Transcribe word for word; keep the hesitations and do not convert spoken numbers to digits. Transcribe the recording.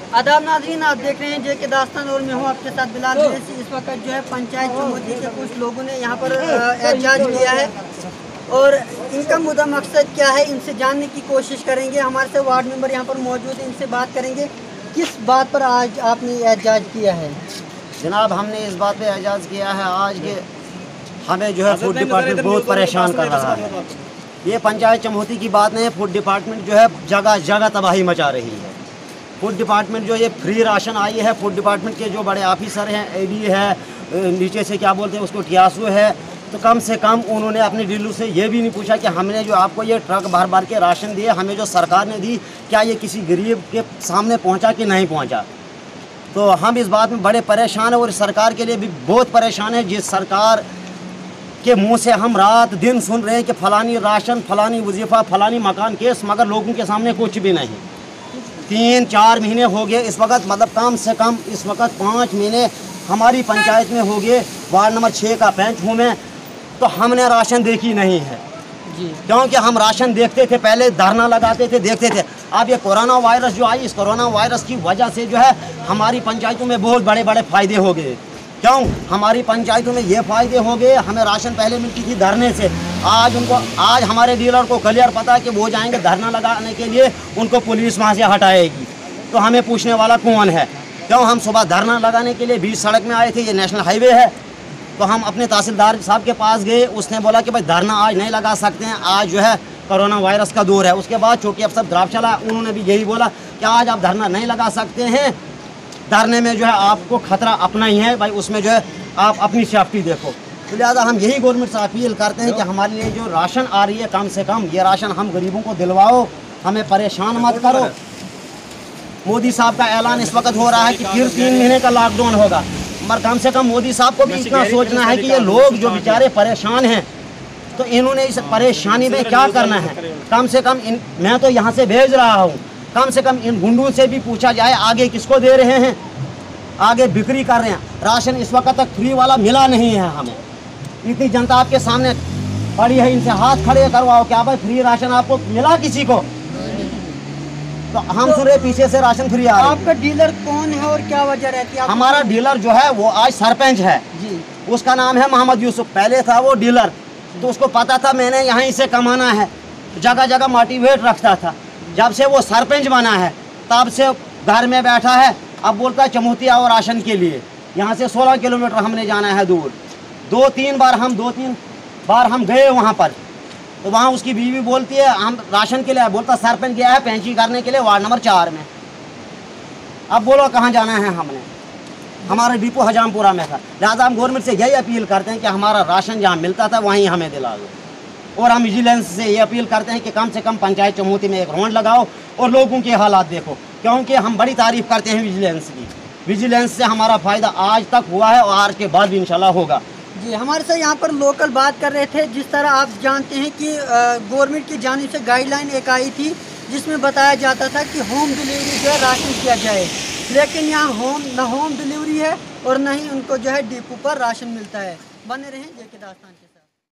आदाब नाज़रीन, आप देख रहे हैं जे के दास्तान और मैं हूँ आपके साथ बिलाल। इस वक्त जो है पंचायत चमोती के कुछ लोगों ने यहाँ पर एहतजाज किया है और इनका मुद्दा मकसद क्या है इनसे जानने की कोशिश करेंगे। हमारे से वार्ड मेंबर यहाँ पर मौजूद है, इनसे बात करेंगे किस बात पर आज आपने एहतजाज किया है। जनाब, हमने इस बात पे एहतजाज किया है आज के हमें जो है फूड डिपार्टमेंट बहुत परेशान कर रहा है। ये पंचायत चमोती की बात नहीं है, फूड डिपार्टमेंट जो है जगह जगह तबाही मचा रही है। फूड डिपार्टमेंट जो ये फ्री राशन आई है, फूड डिपार्टमेंट के जो बड़े ऑफिसर हैं, एडी है, नीचे से क्या बोलते हैं उसको टियासू है, तो कम से कम उन्होंने अपने डीलर से ये भी नहीं पूछा कि हमने जो आपको ये ट्रक भर भर के राशन दिए, हमें जो सरकार ने दी, क्या ये किसी गरीब के सामने पहुंचा कि नहीं पहुंचा। तो हम इस बात में बड़े परेशान हैं और सरकार के लिए भी बहुत परेशान है। जिस सरकार के मुंह से हम रात दिन सुन रहे हैं कि फलानी राशन, फलानी वजीफ़ा, फलानी मकान केस, मगर लोगों के सामने कुछ भी नहीं। तीन चार महीने हो गए इस वक्त, मतलब कम से कम इस वक्त पाँच महीने हमारी पंचायत में हो गए। वार्ड नंबर छः का पंच हूँ मैं, तो हमने राशन देखी नहीं है जी, क्योंकि हम राशन देखते थे, पहले धरना लगाते थे, देखते थे। अब ये कोरोना वायरस जो आई, इस कोरोना वायरस की वजह से जो है हमारी पंचायतों में बहुत बड़े बड़े फ़ायदे हो गए। क्यों हमारी पंचायतों में ये फ़ायदे हो गए, हमें राशन पहले मिलती थी धरने से, आज उनको आज हमारे डीलर को क्लियर पता है कि वो जाएंगे धरना लगाने के लिए, उनको पुलिस वहाँ से हटाएगी, तो हमें पूछने वाला कौन है। क्यों हम सुबह धरना लगाने के लिए बीच सड़क में आए थे, ये नेशनल हाईवे है, तो हम अपने तहसीलदार साहब के पास गए, उसने बोला कि भाई धरना आज नहीं लगा सकते हैं, आज जो है कोरोना वायरस का दौर है। उसके बाद चौकी अफसर द्राफ चला, उन्होंने भी यही बोला कि आज आप धरना नहीं लगा सकते हैं, धरने में जो है आपको खतरा अपना ही है भाई, उसमें जो है आप अपनी सेफ्टी देखो। तो लिहाजा हम यही गवर्नमेंट से अपील करते हैं कि हमारे लिए जो राशन आ रही है, कम से कम ये राशन हम गरीबों को दिलवाओ, हमें परेशान मत करो। मोदी साहब का ऐलान इस वक्त हो रहा है कि फिर तीन महीने का लॉकडाउन होगा, मगर कम से कम मोदी साहब को भी इतना सोचना है कि ये लोग जो बेचारे परेशान हैं, तो इन्होंने इस परेशानी में क्या करना है। कम से कम इन मैं तो यहाँ से भेज रहा हूँ, कम से कम इन गुंडों से भी पूछा जाए आगे किसको दे रहे हैं, आगे बिक्री कर रहे हैं। राशन इस वक्त तक फ्री वाला मिला नहीं है हमें, इतनी जनता आपके सामने पड़ी है, इनसे हाथ खड़े करवाओ क्या भाई फ्री राशन आपको मिला किसी को। तो हम सुन रहे पीछे से राशन फ्री आ रहा है। आपका डीलर कौन है और क्या वजह रहती है? हमारा डीलर जो है वो आज सरपंच है जी, उसका नाम है मोहम्मद यूसुफ। पहले था वो डीलर, तो उसको पता था मैंने यहीं से कमाना है, जगह जगह मोटिवेट रखता था। जब से वो सरपंच बना है तब से घर में बैठा है, अब बोलता है चमोती आओ राशन के लिए। यहाँ से सोलह किलोमीटर हमने जाना है दूर, दो तीन बार हम दो तीन बार हम गए वहाँ पर, तो वहाँ उसकी बीवी बोलती है हम राशन के लिए, बोलता सरपंच गया है पैंची करने के लिए वार्ड नंबर चार में। अब बोलो कहाँ जाना है हमने, हमारा डिपो हजामपुरा में था। लिहाजा हम गवर्नमेंट से यही अपील करते हैं कि हमारा राशन जहाँ मिलता था वहीं हमें दिला दो, और हम विजिलेंस से ये अपील करते हैं कि कम से कम पंचायत चमोती में एक राउंड लगाओ और लोगों के हालात देखो, क्योंकि हम बड़ी तारीफ़ करते हैं विजिलेंस की। विजिलेंस से हमारा फ़ायदा आज तक हुआ है और आज के बाद भी इंशाल्लाह होगा जी। हमारे साथ यहाँ पर लोकल बात कर रहे थे, जिस तरह आप जानते हैं कि गवर्नमेंट की जानिब से गाइडलाइन एक आई थी जिसमें बताया जाता था कि होम डिलीवरी जो है राशन किया जाए, लेकिन यहाँ होम न होम डिलीवरी है और न ही उनको जो है डिपो पर राशन मिलता है। बने रहें जे के दास्तान के।